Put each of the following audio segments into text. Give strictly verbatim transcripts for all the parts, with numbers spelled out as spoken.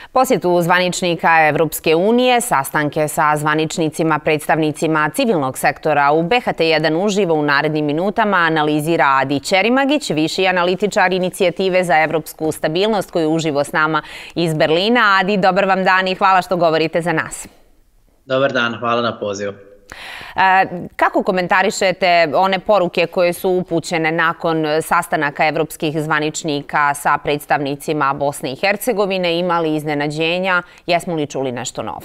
Posjetu zvaničnika Evropske unije, sastanke sa zvaničnicima, predstavnicima civilnog sektora u B H T jedan uživo u narednim minutama analizira Adi Ćerimagić, viši analitičar inicijative za evropsku stabilnost koju uživo s nama iz Berlina. Adi, dobar vam dan i hvala što govorite za nas. Dobar dan, hvala na pozivu. Kako komentarišete one poruke koje su upućene nakon sastanaka evropskih zvaničnika sa predstavnicima Bosne i Hercegovine? Imali iznenađenja? Jesmo li čuli nešto novo?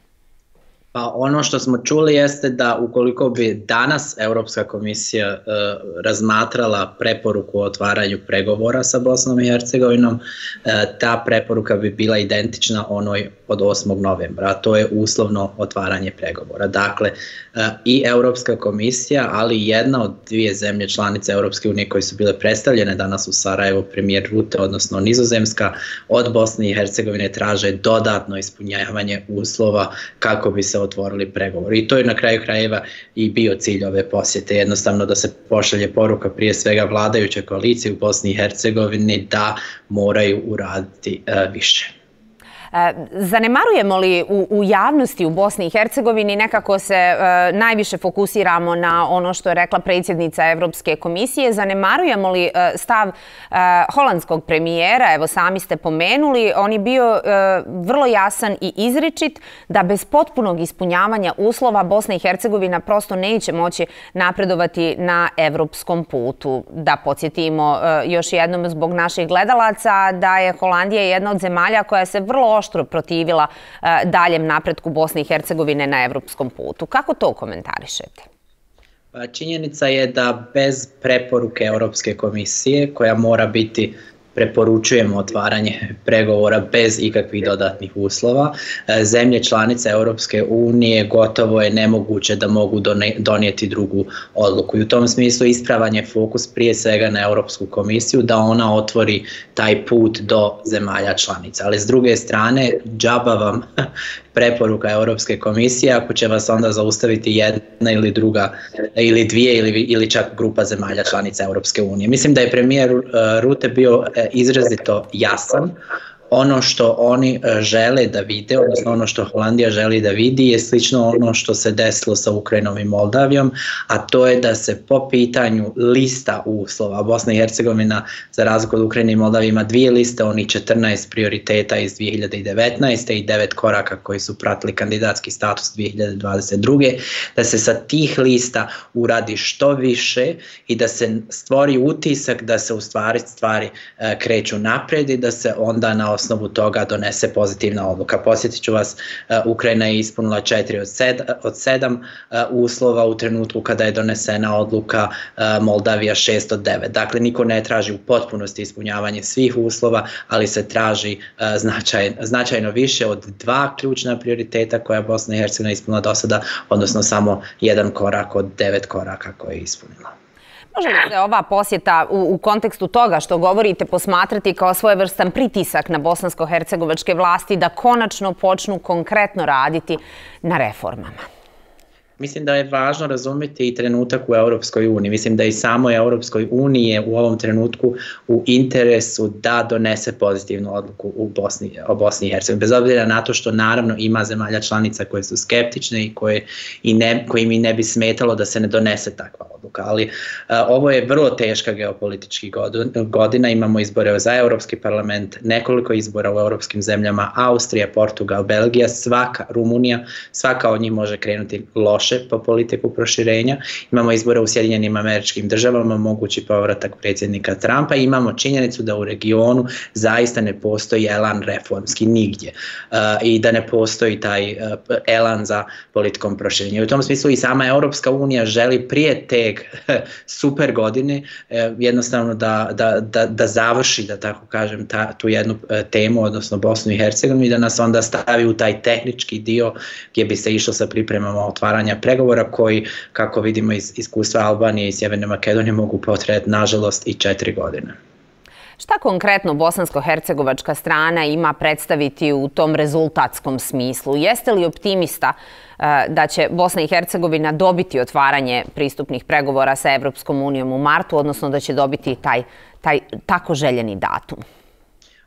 Pa ono što smo čuli jeste da ukoliko bi danas Europska komisija e, razmatrala preporuku o otvaranju pregovora sa Bosnom i Hercegovinom, e, ta preporuka bi bila identična onoj od osmog novembra, a to je uslovno otvaranje pregovora. Dakle, e, i Europska komisija, ali i jedna od dvije zemlje članice Europske unije koje su bile predstavljene danas u Sarajevu, premijer Rutte, odnosno Nizozemska, od Bosne i Hercegovine traže dodatno ispunjavanje uslova kako bi se otvorili pregovori. I to je na kraju krajeva i bio cilj ove posjete, jednostavno da se pošalje poruka prije svega vladajuće koalicije u Bosni i Hercegovini da moraju uraditi uh, više. Zanemarujemo li u, u javnosti u Bosni i Hercegovini, nekako se e, najviše fokusiramo na ono što je rekla predsjednica Evropske komisije, zanemarujemo li e, stav e, holandskog premijera, evo sami ste pomenuli, on je bio e, vrlo jasan i izričit da bez potpunog ispunjavanja uslova Bosna i Hercegovina prosto neće moći napredovati na evropskom putu. Da podsjetimo e, još jednom zbog naših gledalaca da je Holandija jedna od zemalja koja se vrlo oštro protivila daljem napretku Bosne i Hercegovine na evropskom putu. Kako to komentarišete? Pa činjenica je da bez preporuke Europske komisije, koja mora biti preporučujemo otvaranje pregovora bez ikakvih dodatnih uslova, zemlje članice Europske unije gotovo je nemoguće da mogu donijeti drugu odluku. I u tom smislu ispravan je fokus prije svega na Europsku komisiju da ona otvori taj put do zemalja članica. Ali s druge strane, džaba vam preporuka Europske komisije ako će vas onda zaustaviti jedna ili druga ili dvije ili, ili čak grupa zemalja članica Europske unije. Mislim da je premijer uh, Rutte bio uh, izrazito jasan. Ono što oni žele da vide, odnosno ono što Holandija želi da vidi je slično ono što se desilo sa Ukrajinom i Moldavijom, a to je da se po pitanju lista uslova, Bosna i Hercegovina za razliku od Ukrajine i Moldavije ima dvije liste, oni četrnaest prioriteta iz dvije hiljade devetnaeste i devet koraka koji su pratili kandidatski status dvije hiljade dvadeset druge. Da se sa tih lista uradi što više i da se stvori utisak da se u stvari stvari kreću naprijed i da se onda na osnovu toga donese pozitivna odluka. Posjetit ću vas, Ukrajina je ispunila četiri od sedam uslova u trenutku kada je donesena odluka, Moldavija šest od devet. Dakle, niko ne traži u potpunosti ispunjavanje svih uslova, ali se traži značaj, značajno više od dva ključna prioriteta koja je Bosna i Hercegovina ispunila do sada, odnosno samo jedan korak od devet koraka koje je ispunila. Može li se ova posjeta u, u kontekstu toga što govorite posmatrati kao svojevrstan pritisak na bosansko-hercegovačke vlasti da konačno počnu konkretno raditi na reformama? Mislim da je važno razumjeti i trenutak u Europskoj uniji. Mislim da i samo Europskoj uniji je u ovom trenutku u interesu da donese pozitivnu odluku u Bosni, o Bosni i Hercegovini. Bez obzira na to što naravno ima zemalja članica koje su skeptične i koje i ne, kojim i ne bi smetalo da se ne donese takva odluka. Ali a, ovo je vrlo teška geopolitički godina. Imamo izbore za Europski parlament, nekoliko izbora u europskim zemljama, Austrija, Portugal, Belgija, svaka, Rumunija, svaka od njih može krenuti loše po politiku proširenja. Imamo izbore u Sjedinjenim Američkim Državama, mogući povratak predsjednika Trumpa i imamo činjenicu da u regionu zaista ne postoji elan reformski nigdje uh, i da ne postoji taj uh, elan za politikom proširenja. U tom smislu i sama Europska unija želi prije te super godine uh, jednostavno da, da, da, da završi, da tako kažem, ta, tu jednu uh, temu, odnosno Bosnu i Hercegovinu i da nas onda stavi u taj tehnički dio gdje bi se išlo sa pripremama otvaranja pregovora koji, kako vidimo iz iskustva Albanije i Sjeverne Makedonije, mogu potrajati, nažalost, i četiri godine. Šta konkretno bosansko-hercegovačka strana ima predstaviti u tom rezultatskom smislu? Jeste li optimista da će Bosna i Hercegovina dobiti otvaranje pristupnih pregovora sa Evropskom unijom u martu, odnosno da će dobiti taj, taj tako željeni datum?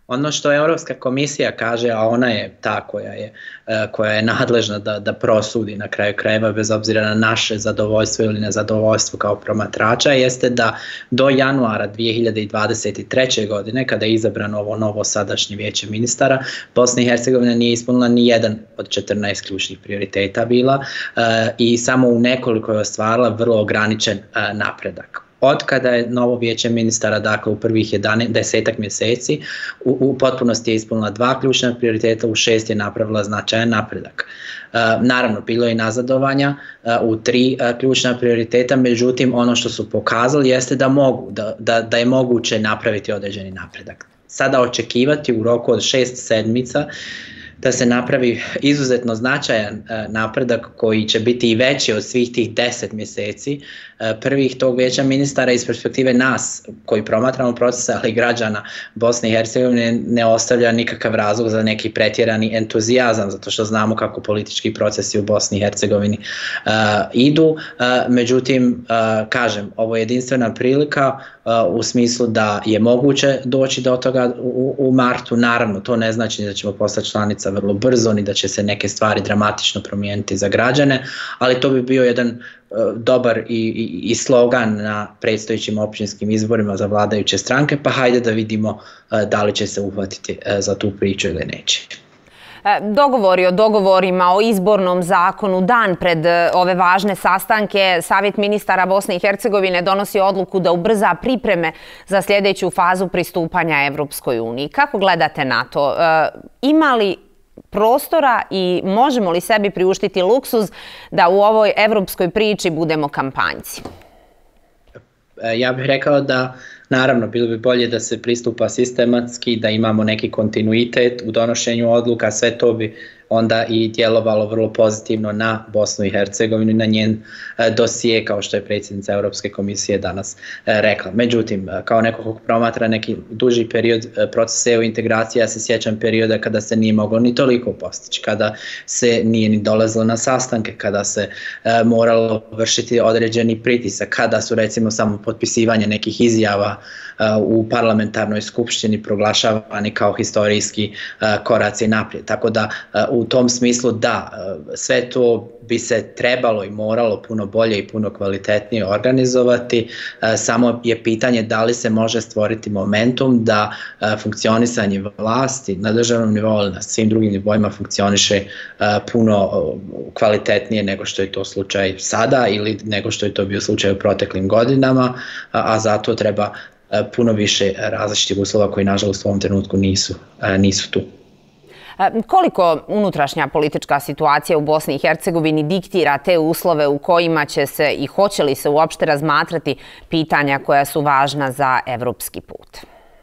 Ono što Europska komisija kaže, a ona je ta koja je, koja je nadležna da, da prosudi na kraju krajeva bez obzira na naše zadovoljstvo ili nezadovoljstvo kao promatrača, jeste da do januara dvije hiljade dvadeset treće. godine, kada je izabrano ovo novo sadašnje vijeće ministara, Bosna i Hercegovina nije ispunila ni jedan od četrnaest ključnih prioriteta bila i samo u nekoliko je ostvarila vrlo ograničen napredak. Od kada je novo vijeće ministara, dakle u prvih desetak mjeseci, u, u potpunosti je ispunila dva ključna prioriteta, u šest je napravila značajan napredak. E, naravno, bilo je i nazadovanja e, u tri e, ključna prioriteta, međutim ono što su pokazali jeste da mogu, da, da, da je moguće napraviti određeni napredak. Sada očekivati u roku od šest sedmica da se napravi izuzetno značajan napredak koji će biti i veći od svih tih deset mjeseci prvih tog vijeća ministara iz perspektive nas koji promatramo procese, ali i građana Bosne i Hercegovine ne ostavlja nikakav razlog za neki pretjerani entuzijazam, zato što znamo kako politički procesi u Bosni i Hercegovini uh, idu. Uh, međutim, uh, kažem, ovo je jedinstvena prilika uh, u smislu da je moguće doći do toga u, u martu. Naravno, to ne znači da ćemo postati članica vrlo brzo, ni da će se neke stvari dramatično promijeniti za građane, ali to bi bio jedan uh, dobar i, i, i slogan na predstojećim općinskim izborima za vladajuće stranke, pa hajde da vidimo uh, da li će se uhvatiti uh, za tu priču ili neće. Dogovori o dogovorima o izbornom zakonu dan pred ove važne sastanke, Savjet ministara Bosne i Hercegovine donosi odluku da ubrza pripreme za sljedeću fazu pristupanja Evropskoj uniji. Kako gledate na to? Ima li prostora i možemo li sebi priuštiti luksuz da u ovoj evropskoj priči budemo kampanjci? Ja bih rekao da naravno bilo bi bolje da se pristupa sistematski, da imamo neki kontinuitet u donošenju odluka, sve to bi onda i djelovalo vrlo pozitivno na Bosnu i Hercegovinu i na njen dosije, kao što je predsjednica Europske komisije danas rekla. Međutim, kao neko ko promatra neki duži period procesa E U integracije, ja se sjećam perioda kada se nije moglo ni toliko postići, kada se nije ni dolazilo na sastanke, kada se moralo vršiti određeni pritisak, kada su recimo samo potpisivanje nekih izjava u parlamentarnoj skupštini proglašavani kao historijski koraci naprijed. Tako da u tom smislu da, sve to bi se trebalo i moralo puno bolje i puno kvalitetnije organizovati, samo je pitanje da li se može stvoriti momentum da funkcionisanje vlasti na državnom nivou ili na svim drugim nivoima funkcioniše puno kvalitetnije nego što je to slučaj sada ili nego što je to bio slučaj u proteklim godinama, a zato treba puno više različitih uslova koji nažalost u ovom trenutku nisu, nisu tu. Koliko unutrašnja politička situacija u Bosni i Hercegovini diktira te uslove u kojima će se i hoće li se uopšte razmatrati pitanja koja su važna za evropski put?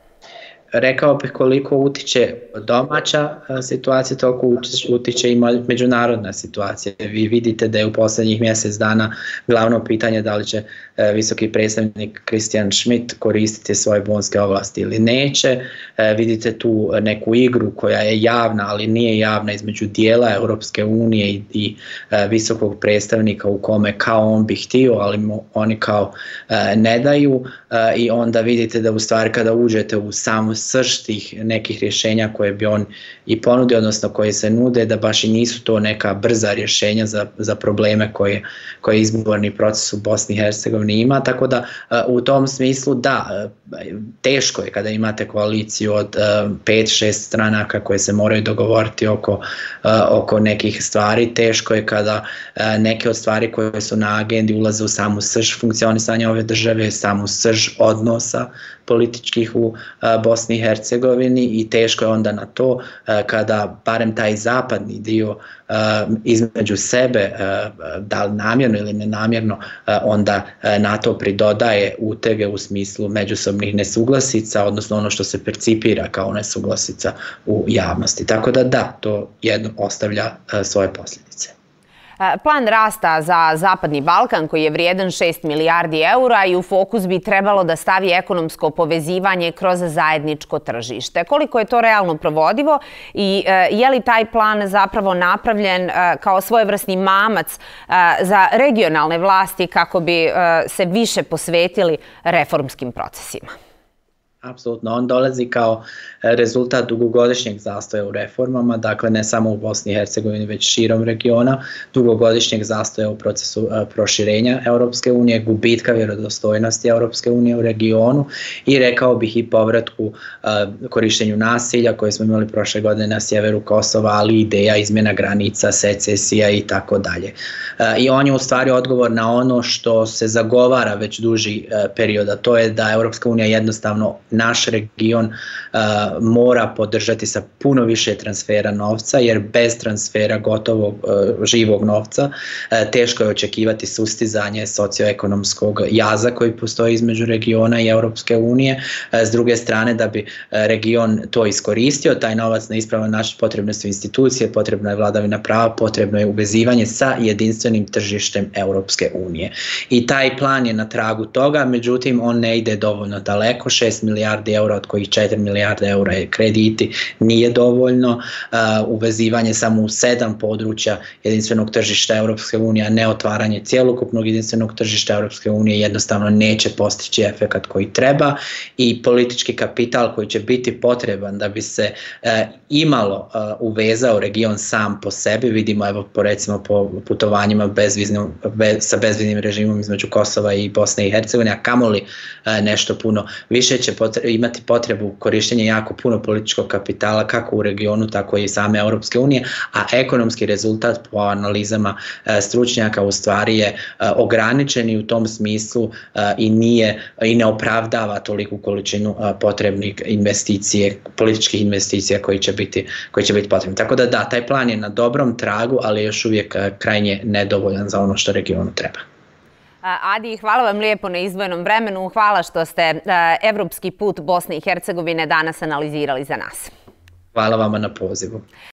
Rekao bih koliko utiče domaća situacija, toliko utiče i međunarodna situacija. Vi vidite da je u posljednjih mjesec dana glavno pitanje da li će visoki predstavnik Christian Schmidt koristiti svoje bonske ovlasti ili neće. Vidite tu neku igru koja je javna, ali nije javna između dijela Europske unije i, i visokog predstavnika u kome kao on bi htio, ali mu oni kao ne daju. I onda vidite da u stvari kada uđete u samu srž tih nekih rješenja koje bi on i ponudio, odnosno koje se nude, da baš i nisu to neka brza rješenja za, za probleme koje, koje izborni proces u Bosni i Hercegovini ima, tako da u tom smislu da, teško je kada imate koaliciju od pet šest stranaka koje se moraju dogovoriti oko, oko nekih stvari, teško je kada neke od stvari koje su na agendi ulaze u samu srž funkcionisanja ove države, samu srž odnosa političkih u Bosni i Hercegovini i teško je onda na to kada barem taj zapadni dio između sebe, da li namjerno ili nenamjerno, onda na to pridodaje utege u smislu međusobnih nesuglasica, odnosno ono što se percipira kao nesuglasica u javnosti. Tako da da, to jedno ostavlja svoje posljedice. Plan rasta za Zapadni Balkan koji je vrijedan šest milijardi eura i u fokus bi trebalo da stavi ekonomsko povezivanje kroz zajedničko tržište. Koliko je to realno provodivo i je li taj plan zapravo napravljen kao svojevrsni mamac za regionalne vlasti kako bi se više posvetili reformskim procesima? Apsolutno, on dolazi kao rezultat dugogodišnjeg zastoja u reformama, dakle ne samo u Bosni i Hercegovini, već širom regiona, dugogodišnjeg zastoja u procesu proširenja Europske unije, gubitka vjerodostojnosti Europske unije u regionu i rekao bih i povratku korištenju nasilja koje smo imali prošle godine na sjeveru Kosova, ali ideja izmjena granica, secesija i tako dalje. I on je u stvari odgovor na ono što se zagovara već duži period, a to je da Europska unija jednostavno naš region uh, mora podržati sa puno više transfera novca, jer bez transfera gotovog uh, živog novca uh, teško je očekivati sustizanje socioekonomskog jaza koji postoji između regiona i Europske unije. Uh, s druge strane, da bi uh, region to iskoristio, taj novac na ispravan način, potrebne su institucije, potrebna je vladavina prava, potrebno je uvezivanje sa jedinstvenim tržištem Europske unije. I taj plan je na tragu toga, međutim on ne ide dovoljno daleko, šest milijardi eura, od kojih četiri milijarde eura je krediti, nije dovoljno. Uh, uvezivanje samo u sedam područja jedinstvenog tržišta Europske unije, a ne otvaranje cjelokupnog jedinstvenog tržišta Europske unije jednostavno neće postići efekat koji treba i politički kapital koji će biti potreban da bi se uh, imalo uh, uvezao region sam po sebi, vidimo evo po recimo po putovanjima bezviznim, bez, sa bezviznim režimom između Kosova i Bosne i Hercegovine, a kamoli uh, nešto puno više će imati potrebu korištenja jako puno političkog kapitala kako u regionu, tako i same Europske unije, a ekonomski rezultat po analizama e, stručnjaka u stvari je e, ograničen i u tom smislu e, i nije i ne opravdava toliku količinu e, potrebnih investicije, političkih investicija koji će biti koji će biti potrebni. Tako da da, taj plan je na dobrom tragu, ali još uvijek e, krajnje nedovoljan za ono što regionu treba. Adi, hvala vam lijepo na izdvojenom vremenu. Hvala što ste evropski put Bosne i Hercegovine danas analizirali za nas. Hvala vama na pozivu.